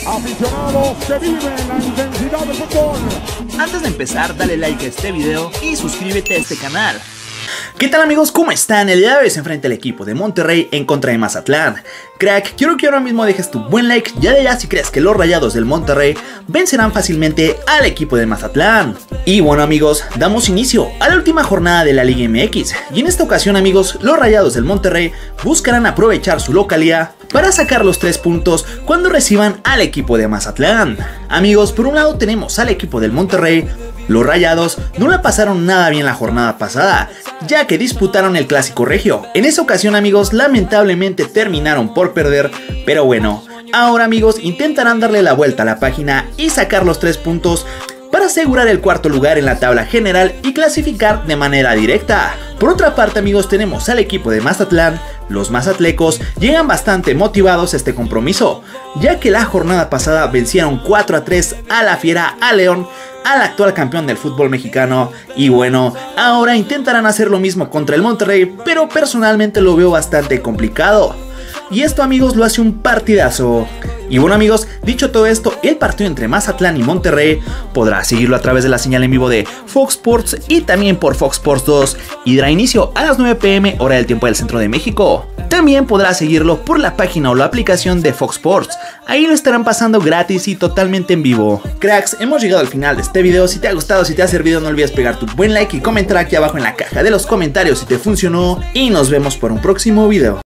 Aficionados que viven la intensidad del fútbol. Antes de empezar, dale like a este video y suscríbete a este canal. ¿Qué tal amigos? ¿Cómo están? El día de hoy se enfrenta el equipo de Monterrey en contra de Mazatlán. Crack, quiero que ahora mismo dejes tu buen like ya si crees que los Rayados del Monterrey vencerán fácilmente al equipo de Mazatlán. Y bueno amigos, damos inicio a la última jornada de la Liga MX. Y en esta ocasión amigos, los Rayados del Monterrey buscarán aprovechar su localía para sacar los 3 puntos cuando reciban al equipo de Mazatlán. Amigos, por un lado tenemos al equipo del Monterrey. Los Rayados no la pasaron nada bien la jornada pasada, ya que disputaron el Clásico Regio. En esa ocasión amigos, lamentablemente terminaron por perder, pero bueno, ahora amigos intentarán darle la vuelta a la página y sacar los 3 puntos para asegurar el cuarto lugar en la tabla general y clasificar de manera directa. Por otra parte amigos, tenemos al equipo de Mazatlán. Los mazatlecos llegan bastante motivados a este compromiso, ya que la jornada pasada vencieron 4-3 a la Fiera, a León, al actual campeón del fútbol mexicano. Y bueno, ahora intentarán hacer lo mismo contra el Monterrey, pero personalmente lo veo bastante complicado. Y esto amigos lo hace un partidazo. Y bueno amigos, dicho todo esto, el partido entre Mazatlán y Monterrey podrás seguirlo a través de la señal en vivo de Fox Sports y también por Fox Sports 2 y dará inicio a las 9 p.m. hora del tiempo del centro de México. También podrás seguirlo por la página o la aplicación de Fox Sports, ahí lo estarán pasando gratis y totalmente en vivo. Cracks, hemos llegado al final de este video. Si te ha gustado, si te ha servido, no olvides pegar tu buen like y comentar aquí abajo en la caja de los comentarios si te funcionó y nos vemos por un próximo video.